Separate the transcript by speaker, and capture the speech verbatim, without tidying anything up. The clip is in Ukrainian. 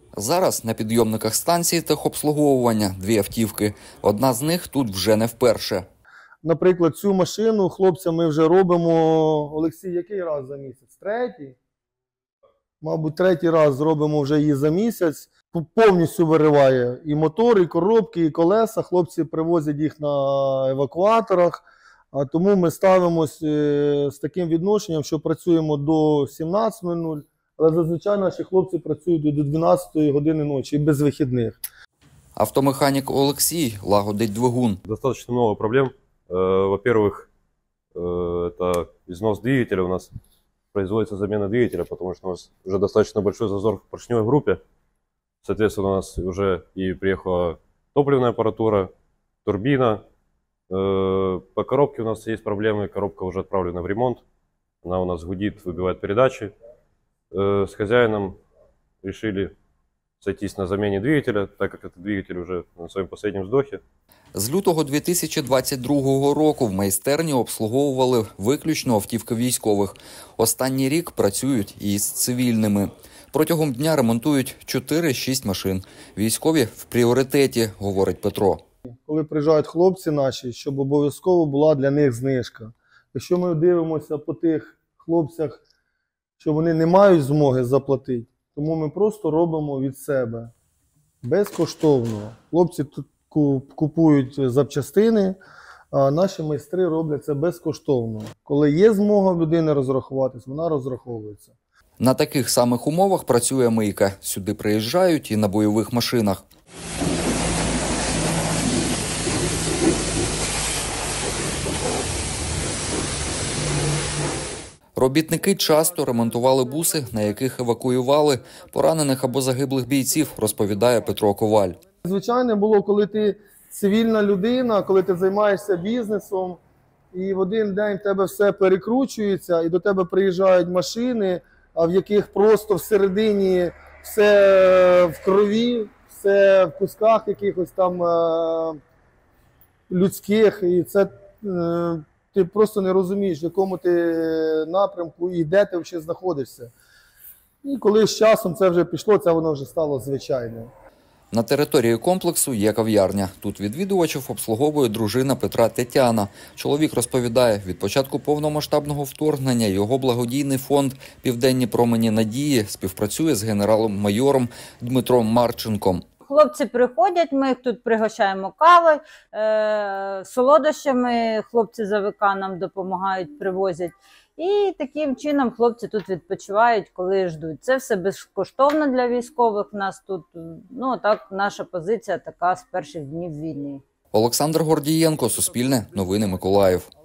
Speaker 1: Зараз на підйомниках станції техобслуговування дві автівки. Одна з них тут вже не вперше.
Speaker 2: Наприклад, цю машину хлопцям ми вже робимо, Олексій, який раз за місяць? Третій? Мабуть, третій раз зробимо вже її за місяць. Повністю вириває і мотор, і коробки, і колеса. Хлопці привозять їх на евакуаторах. А тому ми ставимося з таким відношенням, що працюємо до сімнадцятої нуль нуль, але зазвичай наші хлопці працюють до дванадцятої години ночі, без вихідних.
Speaker 1: Автомеханік Олексій лагодить двигун.
Speaker 3: Достаточно много проблем. Во-первых, это износ двигателя. У нас производится замена двигателя, потому что у нас уже достаточно большой зазор в поршневой группе. Соответственно, у нас уже и приехала топливная аппаратура, турбина. По коробке у нас есть проблемы. Коробка уже отправлена в ремонт. Она у нас гудит, выбивает передачи. С хозяином решили сойтись на замене двигателя, так как этот двигатель уже на своем последнем вздохе.
Speaker 1: З лютого дві тисячі двадцять другого року в майстерні обслуговували виключно автівки військових. Останній рік працюють і з цивільними. Протягом дня ремонтують чотири-шість машин. Військові в пріоритеті, говорить Петро.
Speaker 2: Коли приїжджають хлопці наші, щоб обов'язково була для них знижка. Якщо ми дивимося по тих хлопцях, що вони не мають змоги заплатити, тому ми просто робимо від себе. Безкоштовно. Хлопці тут купують запчастини, а наші майстри роблять це безкоштовно. Коли є змога в людини розрахуватись, вона розраховується.
Speaker 1: На таких самих умовах працює мийка. Сюди приїжджають і на бойових машинах. Робітники часто ремонтували буси, на яких евакуювали поранених або загиблих бійців, розповідає Петро Коваль.
Speaker 2: Звичайно було, коли ти цивільна людина, коли ти займаєшся бізнесом, і в один день в тебе все перекручується, і до тебе приїжджають машини, а в яких просто всередині все в крові, все в кусках якихось там е- людських, і це е- ти просто не розумієш, в якому ти напрямку і де ти взагалі знаходишся. І коли з часом це вже пішло, це воно вже стало звичайним.
Speaker 1: На території комплексу є кав'ярня. Тут відвідувачів обслуговує дружина Петра Тетяна. Чоловік розповідає, від початку повномасштабного вторгнення його благодійний фонд «Південні промені надії» співпрацює з генералом-майором Дмитром Марченком.
Speaker 4: Хлопці приходять, ми їх тут пригощаємо кави, е- солодощами, хлопці з АВК нам допомагають, привозять. І таким чином хлопці тут відпочивають, коли ждуть. Це все безкоштовно для військових. У нас тут, ну так, наша позиція така з перших днів війни.
Speaker 1: Олександр Гордієнко, Суспільне, Новини Миколаїв.